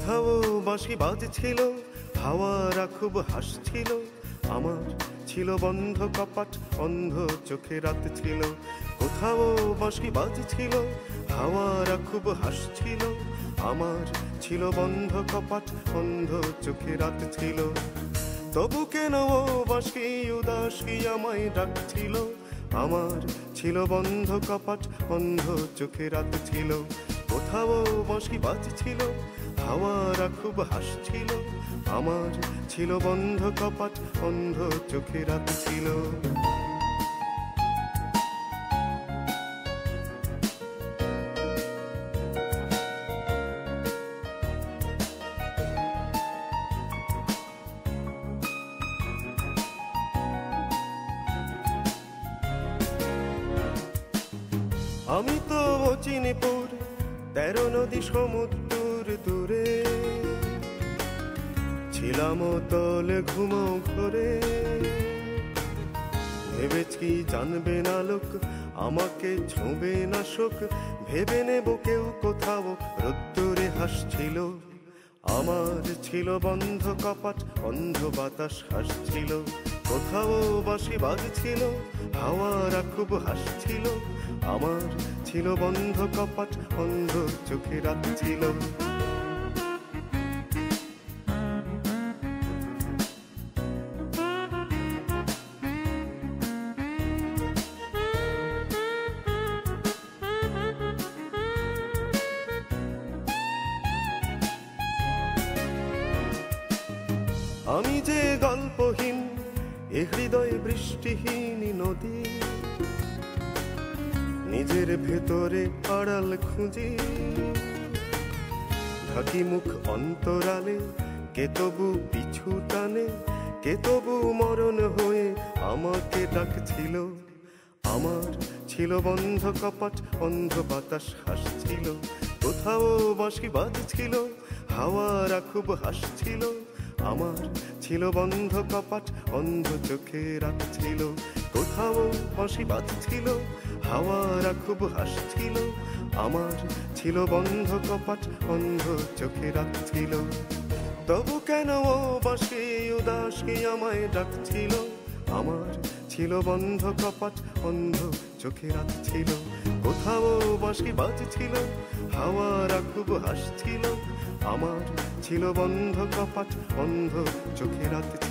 কোথাও বাঁশি বাজছিল, হাওয়ারা খুব হাসছিল। আমার ছিল বন্ধ কপাট, অন্ধ চোখে রাত ছিল। কোথাও বাঁশি বাজছিল, হাওয়ারা খুব হাসছিল। আমার ছিল বন্ধ কপাট, অন্ধ চোখে রাত ছিল। তবু কেন ও বাঁশি উদাস কি আমায় ডাকছিল? আমার ছিল বন্ধ কপাট, অন্ধ চোখে রাত ছিল। কোথাও বাঁশি বাজছিল, হাওয়ারা খুব হাসছিল। আমার ছিল বন্ধ কপাট, অন্ধ চোখে রাত ছিল। আমি তো চিনিপুর, 13 নদী সমুদ্র দূরে ছিলাম তলে ঘুমাও ঘরে। ভেবেছি জানবে না লোক, আমাকে ছোঁবে না শোক। ভেবে নেব কেউ কোথাও রোদ্দুরে হাসছিল। আমার ছিল বন্ধ কপাট, অন্ধ বাতাস হাসছিল। কোথাও বাঁশি বাজছিল, হাওয়ারা খুব হাসছিল। আমার ছিল বন্ধ কপাট, অন্ধ চোখে রাত ছিল। আমি যে গল্পহীন, এ হৃদয় বৃষ্টিহীন নদী। নিজের ভেতরে আড়াল খুঁজি, ঢাকি মুখ অন্তরালে। কে তবু পিছু টানে, কে তবু মরণ হয়ে আমাকে ডাকছিল। আমার ছিল বন্ধ কপাট, অন্ধ বাতাস হাসছিল। কোথাও বাঁশি বাজছিল, হাওয়ারা খুব হাসছিল। আমার ছিল বন্ধ কপাট, অন্ধ চোখে রাত ছিল। কোথাও বাঁশি বাজছিল, হাওয়ারা খুব হাসছিল। আমার ছিল বন্ধ কপাট, অন্ধ চোখে রাত ছিল। তবু কেন ও বাঁশি উদাস কি আমায় ডাকছিল? আমার ছিল বন্ধ কপাট, অন্ধ চোখে রাত ছিল। কোথাও বাঁশি বাজছিল, হাওয়ারা খুব হাসছিল। আমার ছিল বন্ধ কপাট, অন্ধ চোখে রাত ছিল।